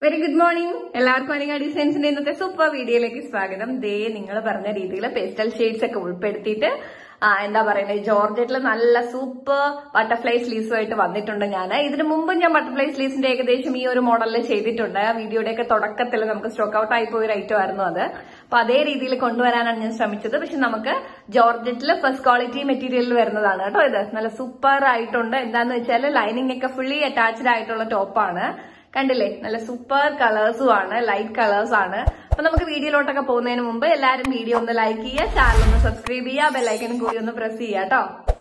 Very good morning. എല്ലാവർക്കും അനിക ഡിസൈൻസിന്റെ ഇന്നത്തെ super വീഡിയോയിലേക്ക് സ്വാഗതം. നിങ്ങൾ പറഞ്ഞ രീതിയിൽ പേസ്റ്റൽ ഷെയ്ഡ്സ് ഒക്കെ ഉൾപ്പെടുത്തിയിട്ട് എന്താ പറയുന്നത്, ജോർജറ്റിൽ നല്ല സൂപ്പർ ബട്ടർഫ്ലൈ സ്ലീവ്സുമായിട്ട് വന്നിട്ടുണ്ട്. ഇതിനു മുമ്പ് ഞാൻ ബട്ടർഫ്ലൈ സ്ലീവ്സിന്റെ ഏകദേശം ഈ ഒരു മോഡലിൽ ചെയ്തിട്ടുണ്ട്. വീഡിയോയുടെയൊക്കെ തുടക്കത്തിൽ നമുക്ക് സ്റ്റോക്ക് ഔട്ട് ആയി പോയൊരു ഐറ്റം ആയിരുന്നു അത്. അപ്പൊ അതേ രീതിയിൽ കൊണ്ടുവരാനാണ് ഞാൻ ശ്രമിച്ചത്. പക്ഷെ നമുക്ക് ജോർജറ്റിൽ ഫസ്റ്റ് ക്വാളിറ്റി മെറ്റീരിയലിൽ വരുന്നതാണ് കേട്ടോ. ഇത് നല്ല സൂപ്പർ ആയിട്ടുണ്ട്. എന്താന്ന് വെച്ചാൽ ലൈനിങ് ഒക്കെ ഫുള്ളി അറ്റാച്ച്ഡ് ആയിട്ടുള്ള ടോപ്പാണ്. കണ്ടില്ലേ, നല്ല സൂപ്പർ കളേഴ്സും ആണ്, ലൈറ്റ് കളേഴ്സ് ആണ്. അപ്പൊ നമുക്ക് വീഡിയോയിലോട്ടൊക്കെ പോകുന്നതിന് മുമ്പ് എല്ലാവരും വീഡിയോ ഒന്ന് ലൈക്ക് ചെയ്യുക, ചാനൽ ഒന്ന് സബ്സ്ക്രൈബ് ചെയ്യുക, ബെല്ലൈക്കനും കൂടി ഒന്ന് പ്രസ് ചെയ്യുക കേട്ടോ.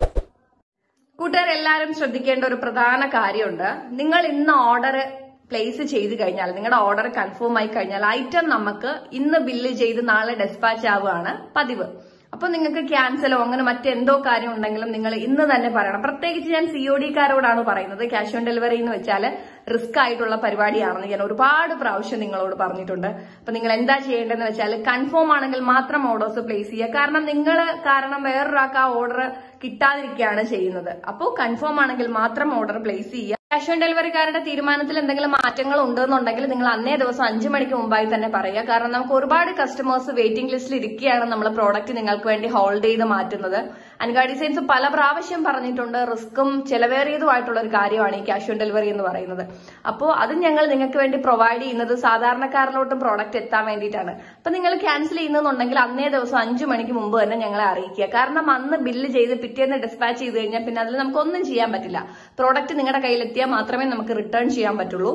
കൂട്ടുകാരെല്ലാരും ശ്രദ്ധിക്കേണ്ട ഒരു പ്രധാന കാര്യമുണ്ട്. നിങ്ങൾ ഇന്ന് ഓർഡർ പ്ലേസ് ചെയ്ത് കഴിഞ്ഞാൽ, നിങ്ങളുടെ ഓർഡർ കൺഫേം ആയി കഴിഞ്ഞാൽ ഐറ്റം നമുക്ക് ഇന്ന് ബില്ല് ചെയ്ത് നാളെ ഡെസ്പാച്ച് ആവുകയാണ് പതിവ്. അപ്പൊ നിങ്ങൾക്ക് ക്യാൻസലോ അങ്ങനെ മറ്റെന്തോ കാര്യം ഉണ്ടെങ്കിലും നിങ്ങൾ ഇന്ന് തന്നെ പറയണം. പ്രത്യേകിച്ച് ഞാൻ COD കാരോടാണ് പറയുന്നത്. ക്യാഷ് ഓൺ ഡെലിവറി എന്ന് വെച്ചാൽ റിസ്ക് ആയിട്ടുള്ള പരിപാടിയാണെന്ന് ഞാൻ ഒരുപാട് പ്രാവശ്യം നിങ്ങളോട് പറഞ്ഞിട്ടുണ്ട്. അപ്പൊ നിങ്ങൾ എന്താ ചെയ്യേണ്ടതെന്ന് വെച്ചാൽ കൺഫേം ആണെങ്കിൽ മാത്രം ഓർഡേഴ്സ് പ്ലേസ് ചെയ്യുക. കാരണം നിങ്ങൾ കാരണം വേറൊരാൾക്ക് ആ ഓർഡർ കിട്ടാതിരിക്കുകയാണ് ചെയ്യുന്നത്. അപ്പോൾ കൺഫേം ആണെങ്കിൽ മാത്രം ഓർഡർ പ്ലേസ് ചെയ്യുക. ക്യാഷ് ഓൺ ഡെലിവറിക്കാരുടെ തീരുമാനത്തിൽ എന്തെങ്കിലും മാറ്റങ്ങൾ ഉണ്ടെന്നുണ്ടെങ്കിൽ നിങ്ങൾ അന്നേ ദിവസം 5 മണിക്ക് മുമ്പായി തന്നെ പറയുക. കാരണം നമുക്ക് ഒരുപാട് കസ്റ്റമേഴ്സ് വെയിറ്റിംഗ് ലിസ്റ്റിൽ ഇരിക്കുകയാണ് നമ്മൾ പ്രോഡക്റ്റ് നിങ്ങൾക്ക് വേണ്ടി ഹോൾഡ് ചെയ്ത് മാറ്റുന്നത്. അനിക ഡിസൈൻസ് പല പ്രാവശ്യം പറഞ്ഞിട്ടുണ്ട്, റിസ്ക്കും ചെലവേറിയതുമായിട്ടുള്ള ഒരു കാര്യമാണ് ഈ ക്യാഷ് ഓൺ ഡെലിവറി എന്ന് പറയുന്നത്. അപ്പോൾ അത് ഞങ്ങൾ നിങ്ങൾക്ക് വേണ്ടി പ്രൊവൈഡ് ചെയ്യുന്നത് സാധാരണക്കാരിലോട്ടും പ്രോഡക്റ്റ് എത്താൻ വേണ്ടിയിട്ടാണ്. അപ്പൊ നിങ്ങൾ ക്യാൻസൽ ചെയ്യുന്നുണ്ടെങ്കിൽ അന്നേ ദിവസം 5 മണിക്ക് മുമ്പ് തന്നെ ഞങ്ങളെ അറിയിക്കുക. കാരണം അന്ന് ബില്ല് ചെയ്ത് പിറ്റേന്ന് ഡിസ്പാച്ച് ചെയ്ത് കഴിഞ്ഞാൽ പിന്നെ അതിൽ നമുക്കൊന്നും ചെയ്യാൻ പറ്റില്ല. പ്രോഡക്റ്റ് നിങ്ങളുടെ കയ്യിലെത്തിയാൽ മാത്രമേ നമുക്ക് റിട്ടേൺ ചെയ്യാൻ പറ്റുള്ളൂ.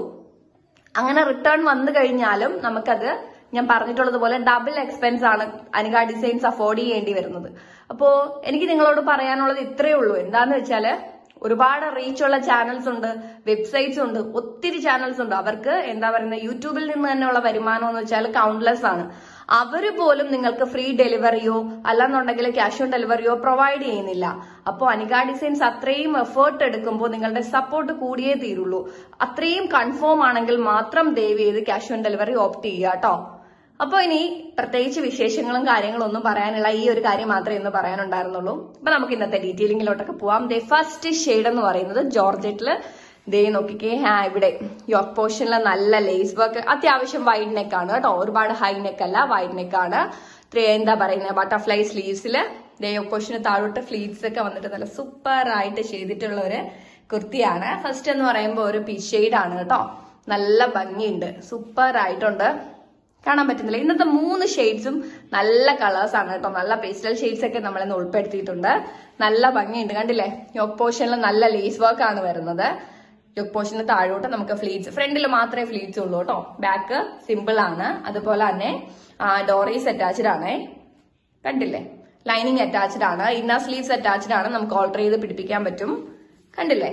അങ്ങനെ റിട്ടേൺ വന്നു കഴിഞ്ഞാലും നമുക്കത് ഞാൻ പറഞ്ഞിട്ടുള്ളതുപോലെ ഡബിൾ എക്സ്പെൻസ് ആണ് അനിക ഡിസൈൻസ് അഫോർഡ് ചെയ്യേണ്ടി വരുന്നത്. അപ്പോ എനിക്ക് നിങ്ങളോട് പറയാനുള്ളത് ഇത്രയേ ഉള്ളൂ. എന്താന്ന് വെച്ചാല് ഒരുപാട് റീച്ചുള്ള ചാനൽസ് ഉണ്ട്, വെബ്സൈറ്റ്സ് ഉണ്ട്, ഒത്തിരി ചാനൽസ് ഉണ്ട്. അവർക്ക് എന്താ പറയുന്നത്, യൂട്യൂബിൽ നിന്ന് തന്നെയുള്ള വരുമാനം എന്ന് വെച്ചാൽ കൗണ്ട്ലെസ് ആണ്. അവര് പോലും നിങ്ങൾക്ക് ഫ്രീ ഡെലിവറിയോ അല്ലെന്നുണ്ടെങ്കിൽ ക്യാഷ് ഓൺ ഡെലിവറിയോ പ്രൊവൈഡ് ചെയ്യുന്നില്ല. അപ്പോൾ അനിക ഡിസൈൻസ് അത്രയും എഫേർട്ട് എടുക്കുമ്പോൾ നിങ്ങളുടെ സപ്പോർട്ട് കൂടിയേ തീരുള്ളൂ. അത്രയും കൺഫേം ആണെങ്കിൽ മാത്രം ദയവ് ചെയ്ത് ക്യാഷ് ഓൺ ഡെലിവറി ഓപ്റ്റ് ചെയ്യുക കേട്ടോ. അപ്പൊ ഇനി പ്രത്യേകിച്ച് വിശേഷങ്ങളും കാര്യങ്ങളും ഒന്നും പറയാനുള്ള ഈ ഒരു കാര്യം മാത്രമേ ഇന്ന് പറയാനുണ്ടായിരുന്നുള്ളൂ. അപ്പൊ നമുക്ക് ഇന്നത്തെ ഡീറ്റെയിലിംഗിലോട്ടൊക്കെ പോവാം. ഫസ്റ്റ് ഷെയ്ഡ് എന്ന് പറയുന്നത് ജോർജറ്റില് നോക്കിക്കേ, ഇവിടെ യോക്ക് പോർഷനിലെ നല്ല ലേസ് വർക്ക്, അത്യാവശ്യം വൈഡ് നെക്ക് ആണ് കേട്ടോ. ഒരുപാട് ഹൈ നെക്ക് അല്ല, വൈഡ് നെക്ക് ആണ്. എന്താ പറയുന്നത്, ബട്ടർഫ്ലൈ സ്ലീവ്സില് യോക്ക് പോർഷന് താഴോട്ട് ഫ്ലീറ്റ്സ് ഒക്കെ വന്നിട്ട് നല്ല സൂപ്പർ ആയിട്ട് ചെയ്തിട്ടുള്ള ഒരു കുർത്തിയാണ്. ഫസ്റ്റ് എന്ന് പറയുമ്പോൾ ഒരു പീച്ച് ഷെയ്ഡ് ആണ് കേട്ടോ. നല്ല ഭംഗിയുണ്ട്, സൂപ്പർ ആയിട്ടുണ്ട്. കാണാൻ പറ്റുന്നില്ല. ഇന്നത്തെ 3 ഷെയ്ഡ്സും നല്ല കളേഴ്സ് ആണ് കേട്ടോ. നല്ല പേസ്റ്റൽ ഷെയ്ഡ്സ് ഒക്കെ നമ്മളിന്ന് ഉൾപ്പെടുത്തിയിട്ടുണ്ട്. നല്ല ഭംഗിയുണ്ട്, കണ്ടില്ലേ. യോക്ക് പോർഷനിൽ നല്ല ലേസ് വർക്ക് ആണ് വരുന്നത്. യോക്ക് പോർഷന് താഴോട്ട് നമുക്ക് ഫ്ലീറ്റ്സ്, ഫ്രണ്ടിൽ മാത്രമേ ഫ്ലീറ്റ്സ് ഉള്ളൂ കേട്ടോ. ബാക്ക് സിമ്പിൾ ആണ്. അതുപോലെ തന്നെ ഡോറീസ് അറ്റാച്ച്ഡ് ആണ്, കണ്ടില്ലേ. ലൈനിങ് അറ്റാച്ച്ഡ് ആണ്, ഇന്നർ സ്ലീവ്സ് അറ്റാച്ച്ഡ് ആണ്. നമുക്ക് ഓൾട്ടർ ചെയ്ത് പിടിപ്പിക്കാൻ പറ്റും, കണ്ടില്ലേ.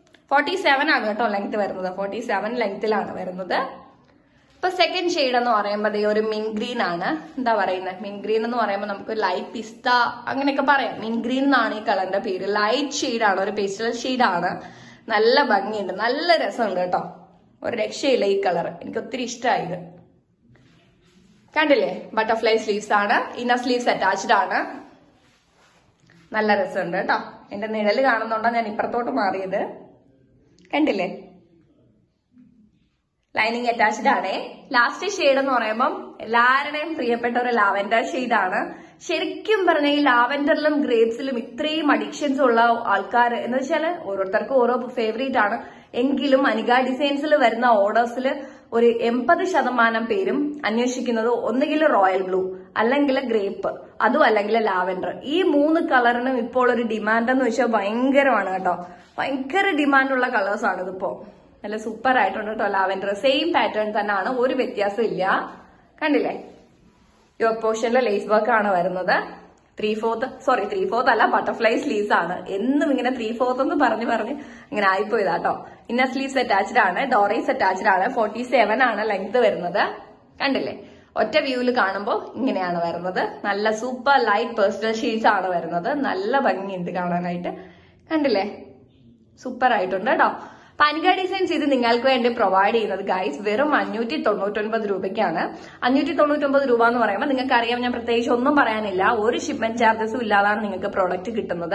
47 ആണ് കേട്ടോ ലെങ്ത് വരുന്നത്. 47 ലെങ്ത്തിലാണ് വരുന്നത്. ഇപ്പൊ സെക്കൻഡ് ഷെയ്ഡ് എന്ന് പറയുമ്പോൾ ഒരു മിൻ ഗ്രീൻ ആണ്. എന്താ പറയുന്നത്, മിൻ ഗ്രീൻ എന്ന് പറയുമ്പോൾ നമുക്ക് ലൈറ്റ് പിസ്ത അങ്ങനെയൊക്കെ പറയാം. മിൻ ഗ്രീൻ എന്നാണ് ഈ കളറിന്റെ പേര്. ലൈറ്റ് ഷെയ്ഡ് ആണ്, ഒരു പേസ്റ്റൽ ഷെയ്ഡ് ആണ്. നല്ല ഭംഗിയുണ്ട്, നല്ല രസമുണ്ട് കേട്ടോ. ഒരു രക്ഷയില്ല ഈ കളർ, എനിക്ക് ഒത്തിരി ഇഷ്ടമായത്. കണ്ടില്ലേ, ബട്ടർഫ്ലൈ സ്ലീവ്സ് ആണ്, ഇന്നർ സ്ലീവ്സ് അറ്റാച്ച്ഡ് ആണ്. നല്ല രസമുണ്ട് കേട്ടോ. എന്റെ നിഴല് കാണുന്നുണ്ടോ, ഞാൻ ഇപ്പുറത്തോട്ട് മാറിയത്, കണ്ടില്ലേ. ലൈനിങ് അറ്റാച്ച്ഡ് ആണ്. ലാസ്റ്റ് ഷെയ്ഡ് എന്ന് പറയുമ്പോൾ എല്ലാവരുടെയും പ്രിയപ്പെട്ട ഒരു ലാവൻഡർ ഷെയ്ഡ് ആണ്. ശരിക്കും പറഞ്ഞ ഈ ലാവൻഡറിലും ഗ്രേപ്സിലും ഇത്രയും അഡിക്ഷൻസ് ഉള്ള ആൾക്കാർ എന്ന് വെച്ചാൽ ഓരോരുത്തർക്കും ഓരോ ഫേവറേറ്റ് ആണ്. എങ്കിലും അനിക ഡിസൈൻസിൽ വരുന്ന ഓർഡേഴ്സിൽ ഒരു 80% പേരും അന്വേഷിക്കുന്നത് ഒന്നുകിൽ റോയൽ ബ്ലൂ, അല്ലെങ്കിൽ ഗ്രേപ്പ്, അതും അല്ലെങ്കിൽ ലാവൻഡർ. ഈ 3 കളറിനും ഇപ്പോൾ ഒരു ഡിമാൻഡ് എന്ന് വെച്ചാൽ ഭയങ്കരമാണ് കേട്ടോ. ഭയങ്കര ഡിമാൻഡുള്ള കളേഴ്സ് ആണ് ഇതിപ്പോ. നല്ല സൂപ്പർ ആയിട്ടുണ്ട് കേട്ടോ. ലാവൻഡർ സെയിം പാറ്റേൺ തന്നെയാണ്, ഒരു വ്യത്യാസം ഇല്ല, കണ്ടില്ലേ. യോക്ക് പോർഷനിലെ ലേസ് വർക്ക് ആണ് വരുന്നത്. 3/4 അല്ല, ബട്ടർഫ്ലൈ സ്ലീവ്സ് ആണ്. എന്നും ഇങ്ങനെ 3/4 എന്ന് പറഞ്ഞ് ഇങ്ങനെ ആയിപ്പോയതാട്ടോ. ഇന്നർ സ്ലീവ്സ് അറ്റാച്ച്ഡ് ആണ്, ഡോറീസ് അറ്റാച്ച്ഡ് ആണ്. 47 ആണ് ലെങ്ത് വരുന്നത്, കണ്ടില്ലേ. ഒറ്റ വ്യൂവിൽ കാണുമ്പോൾ ഇങ്ങനെയാണ് വരുന്നത്. നല്ല സൂപ്പർ ലൈറ്റ് പേസ്റ്റൽ ഷെയ്ഡ്സ് ആണ് വരുന്നത്. നല്ല ഭംഗിയുണ്ട് കാണാനായിട്ട്, കണ്ടില്ലേ. സൂപ്പർ ആയിട്ടുണ്ട് കേട്ടോ. അനിക ഡിസൈൻസ് ഇത് നിങ്ങൾക്ക് വേണ്ടി പ്രൊവൈഡ് ചെയ്യുന്നത് ഗൈസ് വെറും 599 രൂപയ്ക്കാണ്. 599 രൂപ എന്ന് പറയുമ്പോൾ നിങ്ങൾക്ക് അറിയാം, ഞാൻ പ്രത്യേകിച്ച് ഒന്നും പറയാനില്ല. ഒരു ഷിപ്മെന്റ് ചാർജസും ഇല്ലാതാണ് നിങ്ങൾക്ക് പ്രോഡക്റ്റ് കിട്ടുന്നത്.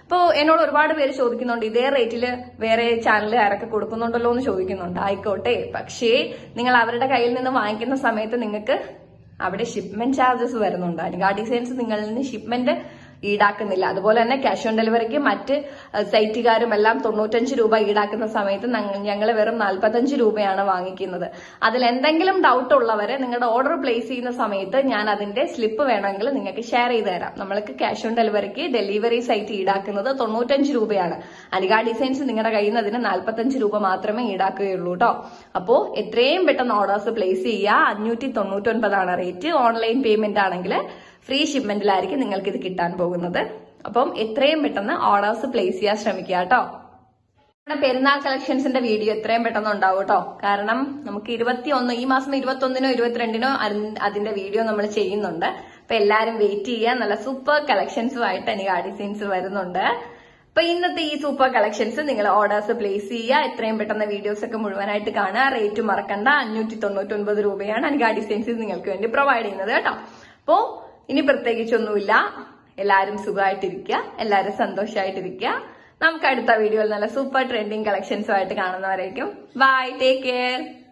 അപ്പോൾ എന്നോട് ഒരുപാട് പേര് ചോദിക്കുന്നുണ്ട് ഇതേ റേറ്റിൽ വേറെ ചാനലുകാരൊക്കെ കൊടുക്കുന്നുണ്ടല്ലോ എന്ന് ചോദിക്കുന്നുണ്ട്. ആയിക്കോട്ടെ, പക്ഷേ നിങ്ങൾ അവരുടെ കയ്യിൽ നിന്ന് വാങ്ങിക്കുന്ന സമയത്ത് നിങ്ങൾക്ക് അവിടെ ഷിപ്മെന്റ് ചാർജസ് വരുന്നുണ്ട്. അനിക ഡിസൈൻസ് നിങ്ങളിൽ നിന്ന് ഷിപ്മെന്റ് ഈടാക്കുന്നില്ല. അതുപോലെ തന്നെ ക്യാഷ് ഓൺ ഡെലിവറിക്ക് മറ്റ് സൈറ്റുകാരും എല്ലാം 95 രൂപ ഈടാക്കുന്ന സമയത്ത് ഞങ്ങൾ വെറും 45 രൂപയാണ് വാങ്ങിക്കുന്നത്. അതിൽ എന്തെങ്കിലും ഡൗട്ട് ഉള്ളവരെ നിങ്ങളുടെ ഓർഡർ പ്ലേസ് ചെയ്യുന്ന സമയത്ത് ഞാൻ അതിന്റെ സ്ലിപ്പ് വേണമെങ്കിൽ നിങ്ങൾക്ക് ഷെയർ ചെയ്ത് തരാം. നമ്മൾക്ക് ക്യാഷ് ഓൺ ഡെലിവറിക്ക് ഡെലിവറി സൈറ്റ് ഈടാക്കുന്നത് 95 രൂപയാണ്. അനിക ഡിസൈൻസ് നിങ്ങളുടെ കയ്യിൽ നിന്ന് അതിന് 45 രൂപ മാത്രമേ ഈടാക്കുകയുള്ളൂ കേട്ടോ. അപ്പോ എത്രയും പെട്ടെന്ന് ഓർഡേഴ്സ് പ്ലേസ് ചെയ്യുക. 599 റേറ്റ്. ഓൺലൈൻ പേയ്മെന്റ് ആണെങ്കിൽ ഫ്രീ ഷിപ്മെന്റിലായിരിക്കും നിങ്ങൾക്ക് ഇത് കിട്ടാൻ പോകുന്നത്. അപ്പം എത്രയും പെട്ടെന്ന് ഓർഡേഴ്സ് പ്ലേസ് ചെയ്യാൻ ശ്രമിക്കുക കേട്ടോ. നമ്മുടെ പെരുന്നാൾ കളക്ഷൻസിന്റെ വീഡിയോ എത്രയും പെട്ടെന്ന് ഉണ്ടാവും കേട്ടോ. കാരണം നമുക്ക് ഈ മാസം 21-നോ 22-നോ അതിന്റെ വീഡിയോ നമ്മൾ ചെയ്യുന്നുണ്ട്. അപ്പൊ എല്ലാരും വെയിറ്റ് ചെയ്യുക. നല്ല സൂപ്പർ കളക്ഷൻസുമായിട്ട് അനിക ഡിസൈൻസ് വരുന്നുണ്ട്. അപ്പൊ ഇന്നത്തെ ഈ സൂപ്പർ കളക്ഷൻസ് നിങ്ങൾ ഓർഡേഴ്സ് പ്ലേസ് ചെയ്യുക. എത്രയും പെട്ടെന്ന് വീഡിയോസ് ഒക്കെ മുഴുവനായിട്ട് കാണുക. റേറ്റ് മറക്കണ്ട. 599 രൂപയാണ് അനിക ഡിസൈൻസ് നിങ്ങൾക്ക് വേണ്ടി പ്രൊവൈഡ് ചെയ്യുന്നത് കേട്ടോ. അപ്പോ ഇനി പ്രത്യേകിച്ചൊന്നുമില്ല. എല്ലാവരും സുഖമായിട്ടിരിക്കുക, എല്ലാവരും സന്തോഷമായിട്ടിരിക്കുക. നമുക്ക് അടുത്ത വീഡിയോയിൽ നല്ല സൂപ്പർ ട്രെൻഡിങ് കളക്ഷൻസുമായിട്ട് കാണുന്നവരേക്കും ബൈ, ടേക്ക് കെയർ.